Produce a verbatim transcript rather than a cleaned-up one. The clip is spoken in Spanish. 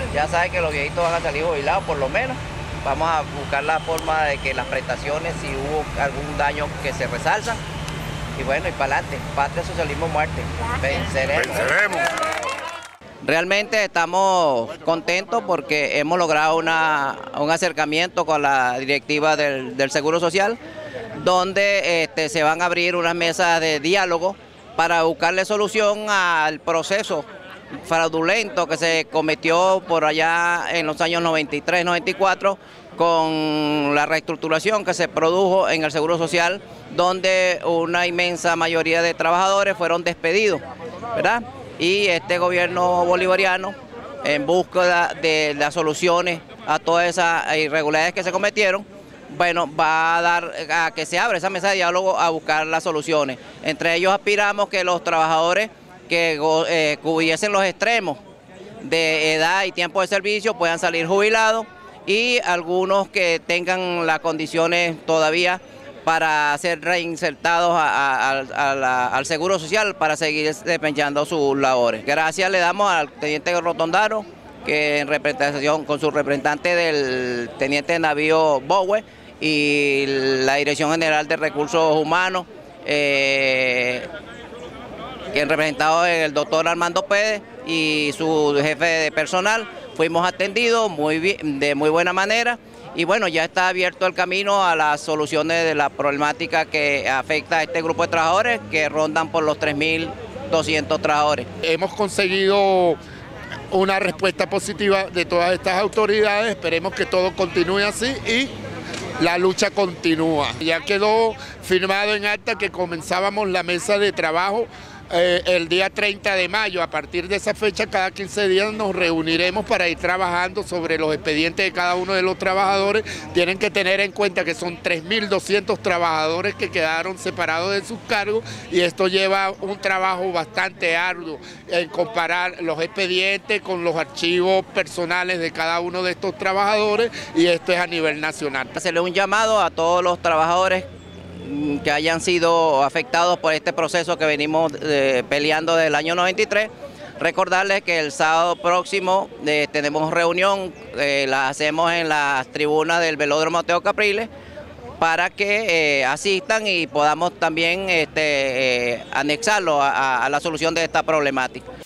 Ya saben que los viejitos van a salir jubilados por lo menos. Vamos a buscar la forma de que las prestaciones, si hubo algún daño, que se resalzan. Y bueno, y para adelante, patria, socialismo, muerte. Venceremos. Venceremos. Realmente estamos contentos porque hemos logrado una, un acercamiento con la directiva del, del Seguro Social, donde este, se van a abrir unas mesas de diálogo para buscarle solución al proceso fraudulento que se cometió por allá en los años noventa y tres, noventa y cuatro, con la reestructuración que se produjo en el Seguro Social, donde una inmensa mayoría de trabajadores fueron despedidos, ¿verdad? Y este gobierno bolivariano, en búsqueda de las soluciones a todas esas irregularidades que se cometieron, bueno, va a dar a que se abra esa mesa de diálogo a buscar las soluciones. Entre ellos aspiramos que los trabajadores que eh, cubriesen los extremos de edad y tiempo de servicio puedan salir jubilados, y algunos que tengan las condiciones todavía para ser reinsertados a, a, a, a la, al Seguro Social para seguir desempeñando sus labores. Gracias le damos al teniente Rotondaro, que en representación con su representante del teniente navío Bowe y la Dirección General de Recursos Humanos, eh, que representado el doctor Armando Pérez y su jefe de personal, fuimos atendidos muy bien, de muy buena manera, y bueno, ya está abierto el camino a las soluciones de la problemática que afecta a este grupo de trabajadores, que rondan por los tres mil doscientos trabajadores. Hemos conseguido una respuesta positiva de todas estas autoridades, esperemos que todo continúe así y la lucha continúa. Ya quedó firmado en acta que comenzábamos la mesa de trabajo Eh, el día treinta de mayo. A partir de esa fecha, cada quince días nos reuniremos para ir trabajando sobre los expedientes de cada uno de los trabajadores. Tienen que tener en cuenta que son tres mil doscientos trabajadores que quedaron separados de sus cargos, y esto lleva un trabajo bastante arduo en comparar los expedientes con los archivos personales de cada uno de estos trabajadores, y esto es a nivel nacional. Hacerle un llamado a todos los trabajadores que hayan sido afectados por este proceso que venimos eh, peleando desde el año noventa y tres. Recordarles que el sábado próximo eh, tenemos reunión, eh, la hacemos en las tribunas del Velódromo Teo Capriles, para que eh, asistan y podamos también este, eh, anexarlo a, a la solución de esta problemática.